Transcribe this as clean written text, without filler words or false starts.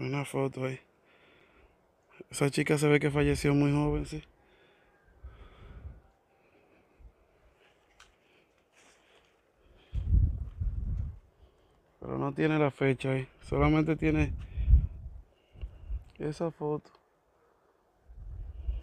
Una foto ahí. Esa chica se ve que falleció muy joven, sí. Pero no tiene la fecha ahí. Solamente tiene esa foto.